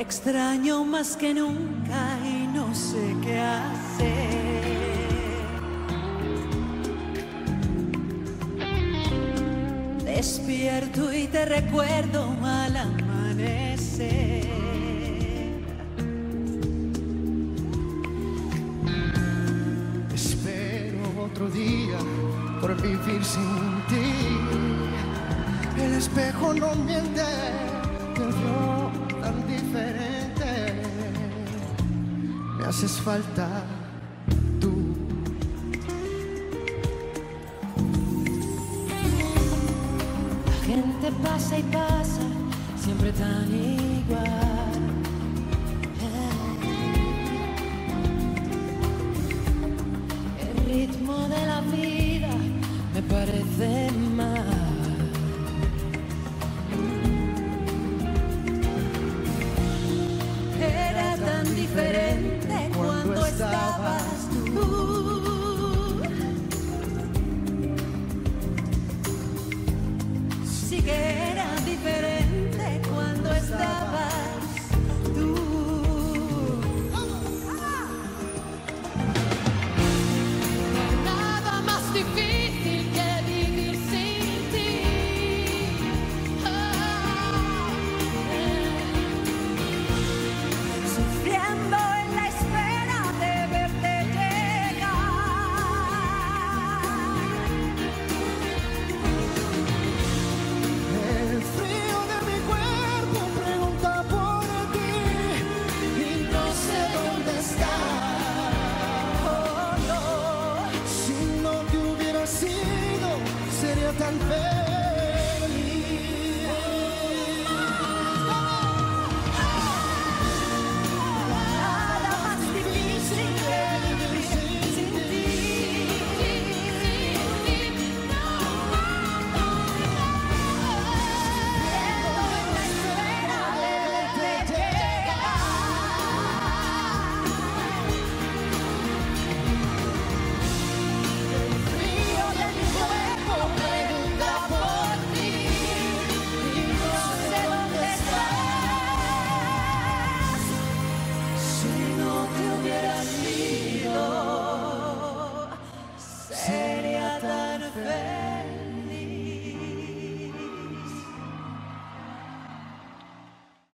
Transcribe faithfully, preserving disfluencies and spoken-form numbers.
extraño más que nunca y no sé qué hacer. Despierto y te recuerdo al amanecer. Espero otro día por vivir sin ti. El espejo no miente, te veo tan diferente. Me haces falta tú. La gente pasa y pasa, siempre tan igual. El ritmo de la vida me parece mal. Era tan diferente cuando estabas tú. Sí que era diferente cuando estabas tú. Nada más difícil que vivir sin ti. Oh, eh. Sufriendo en la espera de verte El frío de mi cuerpo pregunta por ti y no sé dónde estás. oh, no. Si no te hubiera sido, sería tan feliz. Nada más difícil que vivir sin ti. Frío de mi cuerpo pregunta por ti y no sé dónde estás. Si no te hubieras ido, sería tan feliz.